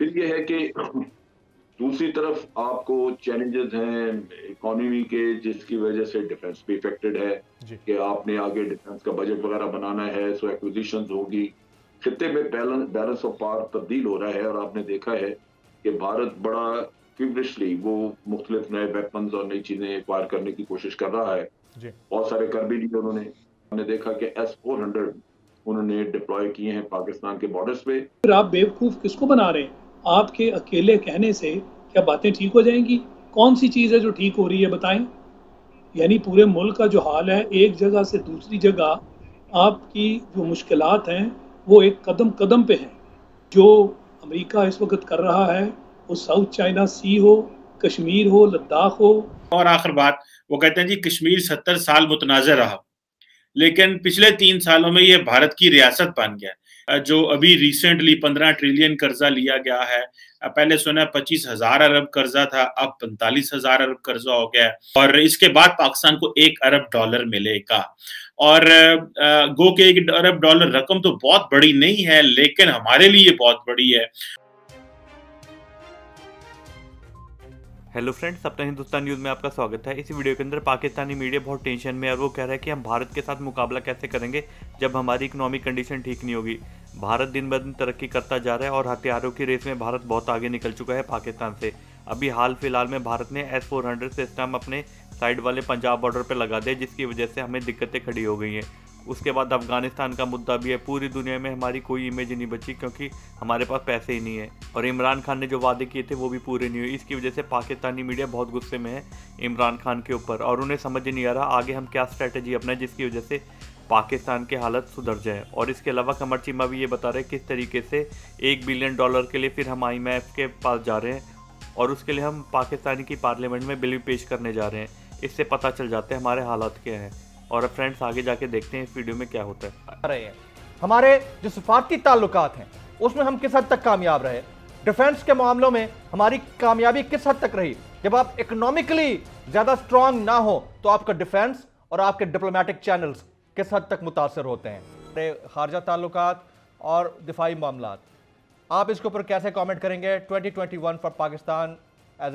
फिर ये है कि दूसरी तरफ आपको चैलेंजेस हैं इकोनॉमी के, जिसकी वजह से डिफेंस भी इफेक्टेड है जी। कि आपने आगे डिफेंस का बजट वगैरह बनाना है, सो एक्विजिशंस होगी। खित्ते में बैलेंस ऑफ पावर तब्दील हो रहा है और आपने देखा है कि भारत बड़ा फ्यूरियसली वो मुख्तलिफ नए वेपन्स और नई चीजें एक्वायर करने की कोशिश कर रहा है। जी। बहुत सारे कर भी लिए उन्होंने। हमने देखा कि S-400 उन्होंने डिप्लॉय किए हैं पाकिस्तान के बॉर्डर्स पे। फिर आप बेवकूफ किसको बना रहे हैं? आपके अकेले कहने से क्या बातें ठीक हो जाएंगी? कौन सी चीज है जो ठीक हो रही है, बताएं। यानी पूरे मुल्क का जो हाल है, एक जगह से दूसरी जगह आपकी जो मुश्किलात हैं वो एक कदम कदम पे हैं। जो अमेरिका इस वक्त कर रहा है, वो साउथ चाइना सी हो, कश्मीर हो, लद्दाख हो। और आखिर बात, वो कहते हैं जी कश्मीर 70 साल मुतनाज़ रहा, लेकिन पिछले 3 सालों में ये भारत की रियासत बन गया। जो अभी रिसेंटली 15 ट्रिलियन कर्जा लिया गया है, पहले सुना 25,000 अरब कर्जा था, अब 45,000 अरब कर्जा हो गया है, और इसके बाद पाकिस्तान को $1 अरब मिलेगा। और गो के $1 अरब रकम तो बहुत बड़ी नहीं है, लेकिन हमारे लिए बहुत बड़ी है। हेलो फ्रेंड्स, अपना हिंदुस्तान न्यूज़ में आपका स्वागत है। इस वीडियो के अंदर पाकिस्तानी मीडिया बहुत टेंशन में है और वो कह रहा है कि हम भारत के साथ मुकाबला कैसे करेंगे जब हमारी इकोनॉमिक कंडीशन ठीक नहीं होगी। भारत दिन ब दिन तरक्की करता जा रहा है और हथियारों की रेस में भारत बहुत आगे निकल चुका है पाकिस्तान से। अभी हाल फिलहाल में भारत ने S-400 सिस्टम अपने साइड वाले पंजाब बॉर्डर पर लगा दिया, जिसकी वजह से हमें दिक्कतें खड़ी हो गई हैं। उसके बाद अफगानिस्तान का मुद्दा भी है। पूरी दुनिया में हमारी कोई इमेज नहीं बची क्योंकि हमारे पास पैसे ही नहीं है, और इमरान खान ने जो वादे किए थे वो भी पूरे नहीं हुए। इसकी वजह से पाकिस्तानी मीडिया बहुत गुस्से में है इमरान खान के ऊपर, और उन्हें समझ नहीं आ रहा आगे हम क्या स्ट्रैटेजी अपनाएं जिसकी वजह से पाकिस्तान की हालत सुधर जाए। और इसके अलावा कमर चीमा भी ये बता रहे हैं किस तरीके से $1 बिलियन के लिए फिर हम IMF के पास जा रहे हैं, और उसके लिए हम पाकिस्तानी की पार्लियामेंट में बिल भी पेश करने जा रहे हैं। इससे पता चल जाते हैं हमारे हालात क्या हैं। और अब फ्रेंड्स आगे जाके देखते हैं इस वीडियो में क्या होता है। हमारे जो सफारती ताल्लुकात हैं उसमें हम किस हद तक कामयाब रहे, डिफेंस के मामलों में हमारी कामयाबी किस हद तक रही। जब आप इकोनॉमिकली ज्यादा स्ट्रांग ना हो तो आपका डिफेंस और आपके डिप्लोमेटिक चैनल्स किस हद तक मुतासर होते हैं। खारजा ताल्लुकात और दिफाई मामलात, आप इसके ऊपर कैसे कमेंट करेंगे 2021 for Pakistan as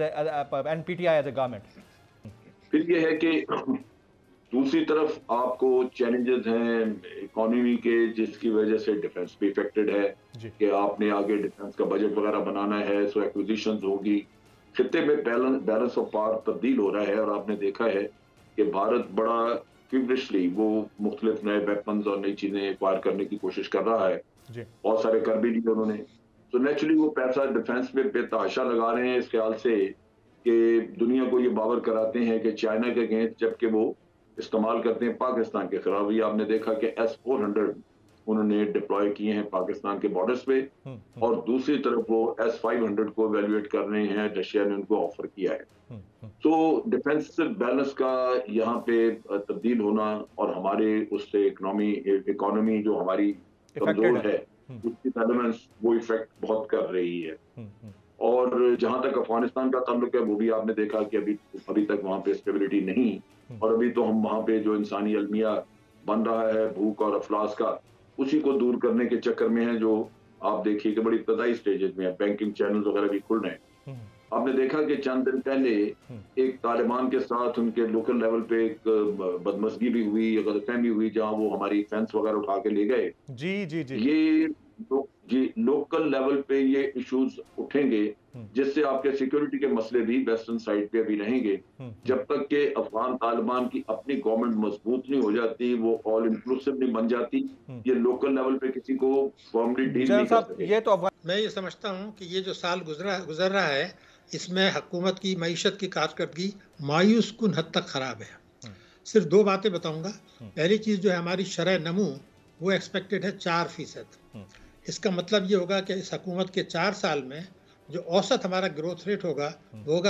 NPTI as a government. फिर ये है कि दूसरी तरफ आपको चैलेंजेस हैं इकोनॉमी के, जिसकी वजह से डिफेंस भी इफेक्टेड है कि आपने आगे डिफेंस का बजट वगैरह बनाना है, सो एक्विजिशंस होगी। खित्ते में बैलेंस ऑफ पावर तब्दील हो रहा है और आपने देखा है कि भारत बड़ा फ्यूरियसली वो मुख्तलिफ नए वेपन्स और नई चीजें एक्वायर करने की कोशिश कर रहा है। बहुत सारे कर भी लिए उन्होंने। तो नेचुरली वो पैसा डिफेंस में बेतहाशा लगा रहे हैं इस ख्याल से कि दुनिया को ये बावर कराते हैं कि चाइना के अगेंस्ट, जबकि वो इस्तेमाल करते हैं पाकिस्तान के खिलाफ। ये आपने देखा कि S-400 उन्होंने डिप्लॉय किए हैं पाकिस्तान के बॉर्डर्स पे, और दूसरी तरफ वो S-500 को इवेल्युएट कर रहे हैं, रशिया ने उनको ऑफर किया है। तो डिफेंसिव बैलेंस का यहाँ पे तब्दील होना और हमारे उससे इकोनॉमी जो हमारी कमजोर है उसकी एलिमेंट्स वो इफेक्ट बहुत कर रही है। और जहां तक अफगानिस्तान का ताल्लुक है, वो भी आपने देखा कि अभी तक वहां पे स्टेबिलिटी नहीं, और अभी तो हम वहां पे जो इंसानी अलमिया बन रहा है भूख और अफलास का, उसी को दूर करने के चक्कर में है। जो आप देखिए कि बड़ी इब्तदाई स्टेजेस में है, बैंकिंग चैनल वगैरह भी खुल रहे हैं। आपने देखा कि चंद दिन पहले एक तालिबान के साथ उनके लोकल लेवल पे एक बदमजगी भी हुई, गलतफहमी हुई, जहां वो हमारी फेंस वगैरह उठा के ले गए। ये लोकल लेवल पे ये इश्यूज उठेंगे, जिससे आपके सिक्योरिटी के मसले भी वेस्टर्न साइड पे अभी रहेंगे। जब तक कि अफगान तालिबान की अपनी गवर्नमेंट मजबूत नहीं हो जाती, वो ऑल इंक्लूसिव नहीं बन जाती, ये लोकल लेवल पे किसी को फॉर्मली डील नहीं कर सकते। ये तो मैं ये समझता हूँ कि ये जो साल गुजर रहा है, इसमें हुकूमत की मईशत की कारकर्दगी मायूस कुन हद तक खराब है। सिर्फ 2 बातें बताऊंगा। पहली चीज जो है, हमारी शरह नमू वो एक्सपेक्टेड है 4%। इसका मतलब ये होगा कि इस हुकूमत के 4 साल में जो औसत हमारा ग्रोथ रेट होगा वो होगा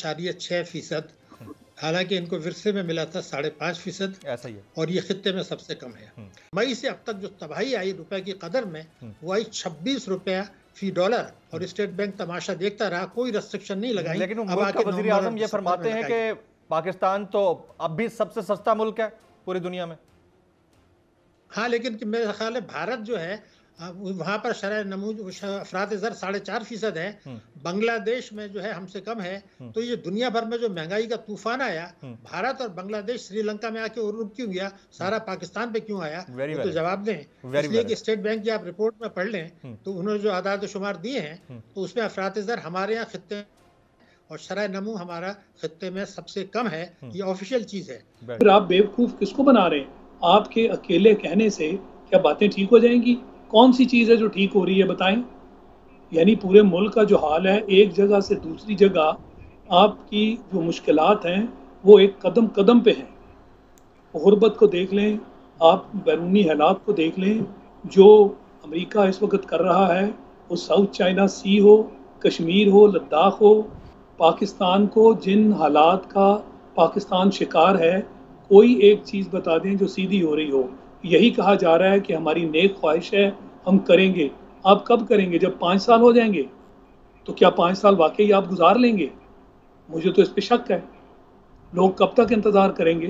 2.6%। हालांकि इनको विरसे में मिला था 5.5%, ऐसा ही है, और ये खित्ते में सबसे कम है। मई से अब तक जो तबाही आई रुपए की कदर में, वो आई 26 रुपया फी डॉलर, और स्टेट बैंक तमाशा देखता रहा, कोई रेस्ट्रिक्शन नहीं लगाई। लेकिन वज़ीर आज़म ये फरमाते हैं कि पाकिस्तान तो अब भी सबसे सस्ता मुल्क है पूरी दुनिया में। हाँ, लेकिन मेरा ख्याल है भारत जो है वहां पर शरह नमू अफराद ज़र 4.5% है। बांग्लादेश में जो है हमसे कम है। तो ये दुनिया भर में जो महंगाई का तूफान आया, भारत और बांग्लादेश श्रीलंका में आके और रुक क्यों गया, सारा पाकिस्तान पे क्यों आया, तो जवाब दें। इसलिए कि स्टेट बैंक की आप रिपोर्ट में पढ़ लें तो उन्होंने जो आदाद शुमार दिए हैं तो उसमें अफराद ज़र हमारे यहाँ खित्ते और शरह नमू हमारा खित्ते में सबसे कम है। ये ऑफिशियल चीज है। फिर आप बेवकूफ किसको बना रहे हैं? आपके अकेले कहने से क्या बातें ठीक हो जाएंगी? कौन सी चीज़ है जो ठीक हो रही है, बताएं। यानी पूरे मुल्क का जो हाल है, एक जगह से दूसरी जगह आपकी जो मुश्किलात हैं वो एक कदम कदम पे हैं। गुर्बत को देख लें, आप बैरूनी हालात को देख लें जो अमेरिका इस वक्त कर रहा है, वो साउथ चाइना सी हो, कश्मीर हो, लद्दाख हो, पाकिस्तान को जिन हालात का पाकिस्तान शिकार है, कोई एक चीज़ बता दें जो सीधी हो रही हो। यही कहा जा रहा है कि हमारी नेक ख्वाहिश है, हम करेंगे। आप कब करेंगे? जब 5 साल हो जाएंगे। तो क्या 5 साल वाकई आप गुजार लेंगे? मुझे तो इस पर शक है। लोग कब तक इंतज़ार करेंगे?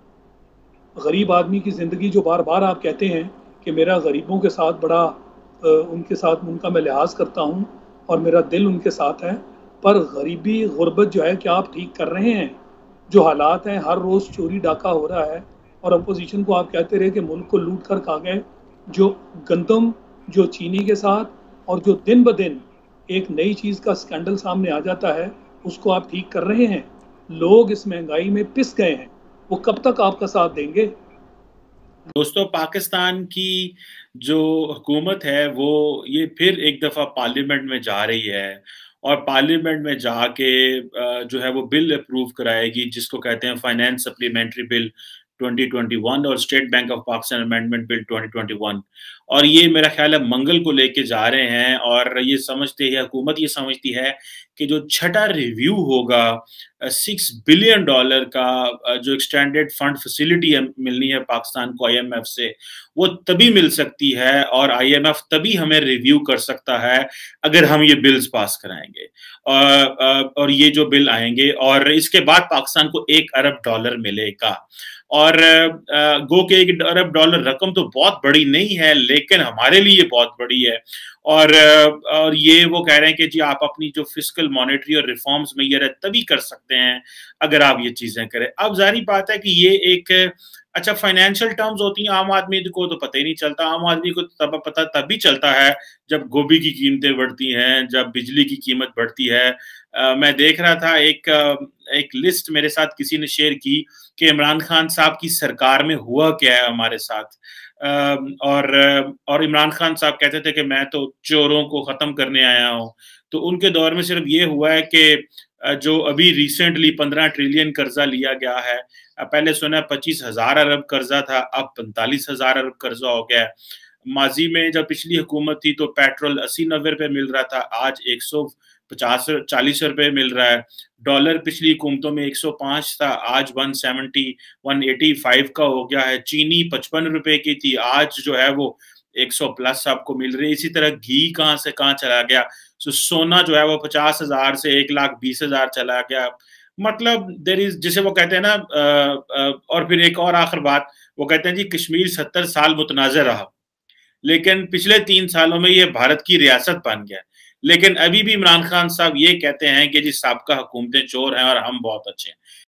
गरीब आदमी की ज़िंदगी जो बार बार आप कहते हैं कि मेरा गरीबों के साथ बड़ा उनका मैं लिहाज करता हूँ और मेरा दिल उनके साथ है, पर गरीबी गुर्बत जो है क्या आप ठीक कर रहे हैं? जो हालात हैं, हर रोज़ चोरी डाका हो रहा है और अपोजिशन को आप कहते रहे कि मुल्क को लूट कर खा गए। जो गंदम जो चीनी के साथ और जो दिन ब दिन एक नई चीज़ का स्कैंडल सामने आ जाता है, उसको आप ठीक कर रहे हैं। लोग इस महंगाई में पिस गए हैं, वो कब तक आपका साथ देंगे? दोस्तों, पाकिस्तान की जो हुकूमत है वो ये फिर एक दफ़ा पार्लियामेंट में जा रही है और पार्लियामेंट में जाके जो है वो बिल अप्रूव कराएगी जिसको कहते हैं फाइनेंस सप्लीमेंट्री बिल 2021 और state bank of Pakistan amendment bill 2021। और ये मेरा ख्याल है मंगल को लेके जा रहे हैं और ये समझते हैं, हुकूमत ये समझती है कि जो छठा रिव्यू होगा $6 बिलियन का जो एक्सटेंडेड फंड फैसिलिटी मिलनी है पाकिस्तान को IMF से, वो तभी मिल सकती है और IMF तभी हमें रिव्यू कर सकता है अगर हम ये बिल्स पास कराएंगे और ये जो बिल आएंगे और इसके बाद पाकिस्तान को $1 अरब मिलेगा। और गो के $1 अरब रकम तो बहुत बड़ी नहीं है, लेकिन हमारे लिए बहुत बड़ी है। और ये वो कह रहे हैं कि जी आप अपनी जो फिस्कल मॉनेटरी और रिफॉर्म्स में ये तभी कर सकते हैं अगर आप ये चीजें करें। अब जारी बात है कि ये एक अच्छा फाइनेंशियल टर्म्स होती हैं, आम आदमी को तो पता ही नहीं चलता। आम आदमी को तब पता तभी चलता है जब गोभी की कीमतें बढ़ती हैं, जब बिजली की कीमत बढ़ती है। मैं देख रहा था एक लिस्ट मेरे साथ किसी ने शेयर की कि इमरान खान साहब की सरकार में हुआ क्या है हमारे साथ। और इमरान खान साहब कहते थे कि मैं तो चोरों को खत्म करने आया हूं। तो उनके दौर में सिर्फ ये हुआ है कि जो अभी रिसेंटली 15 ट्रिलियन कर्जा लिया गया है, पहले सुना 25,000 अरब कर्जा था, अब 45,000 अरब कर्जा हो गया है। माजी में जब पिछली हुकूमत थी तो पेट्रोल 80-90 रुपए मिल रहा था, आज 150-40 रुपए मिल रहा है। डॉलर पिछली हुकूमतों में 105 था, आज 170-185 का हो गया है। चीनी 55 रुपए की थी, आज जो है वो 100+ आपको मिल रही है। इसी तरह घी कहाँ से कहाँ चला गया। सोना जो है वो 50,000 से 1,20,000 चला गया। मतलब देयर इज, जिसे वो कहते हैं ना, और फिर एक और आखिर बात, वो कहते हैं जी कश्मीर 70 साल मुतनाज़ रहा, लेकिन पिछले 3 सालों में ये भारत की रियासत बन गया। लेकिन अभी भी इमरान खान साहब ये कहते हैं कि जी साबका हुकूमतें चोर हैं और हम बहुत अच्छे हैं।